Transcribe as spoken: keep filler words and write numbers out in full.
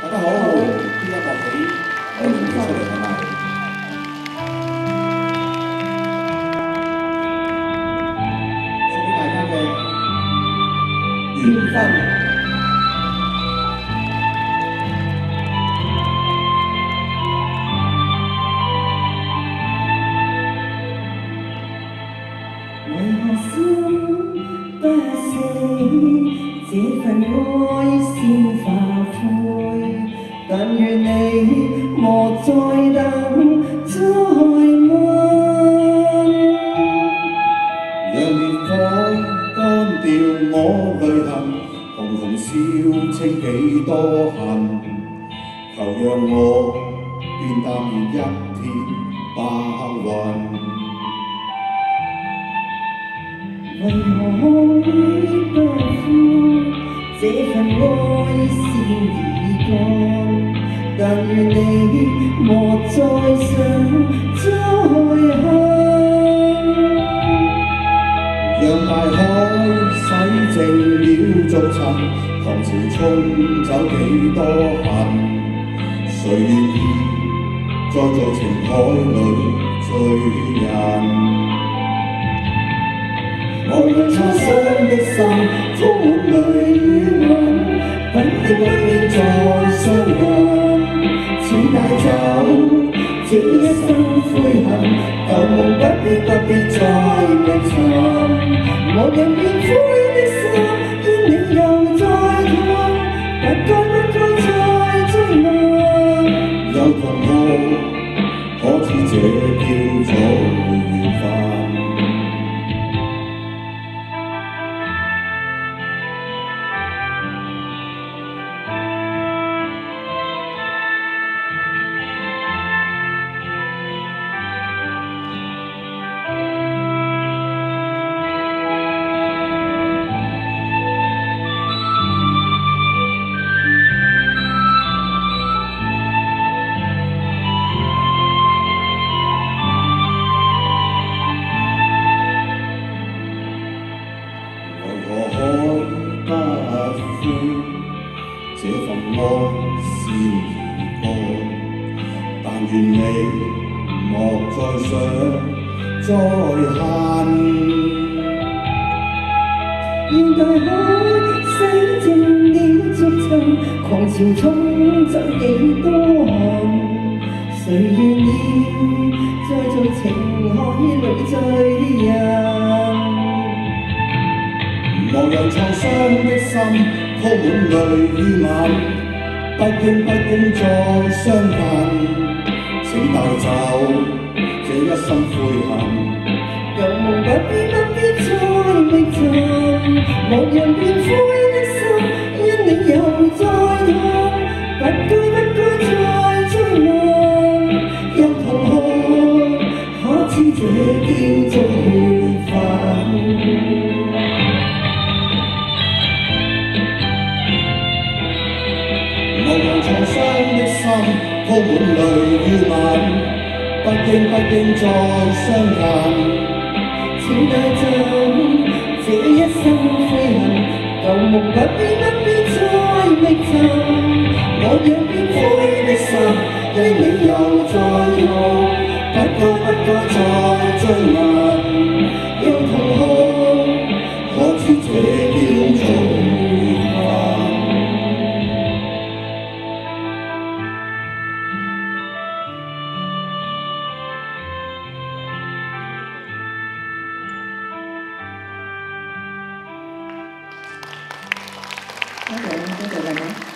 大家好，呢一樂起我哋出嚟係咪？送俾大家嘅緣分。 為何心不死？這份愛先化灰，但願你莫再等，再問。 讓烈火乾掉我淚痕，紅紅燒清幾多恨，求讓我變淡如一片白雲。 為何會不負這份愛先已乾？但願你莫再想再恨。 讓大海洗淨了逐塵，狂潮沖走幾多恨？誰願意再做情海裏罪人？ 我讓創傷的心充滿淚與吻，不必不必再相近。請帶走這一生灰痕，舊夢不必不必再覓尋。我讓變灰的心因你又再痛，不該不該再追問。 有同學可知這叫做緣分？ 這份愛先已乾，但願你莫再想再恨。 讓大海洗淨了逐塵，狂潮沖走幾多恨？誰願意再做情海裏罪人？ 莫讓創傷的心鋪滿淚與吻，不經不經再相近。請帶走這一生悔恨， 舊夢不必不必再覓尋。莫讓變灰的心因你又再痛，不該不該再追問。有同學可知這叫做緣分？ 莫讓創傷的心鋪滿淚與吻，不經不經再相近。 請帶走這一生灰痕，舊夢不必不必再覓尋。我讓變灰的心因你又再痛，不該不該再追問。有同學可知這叫做緣分？ 多謝多謝大家。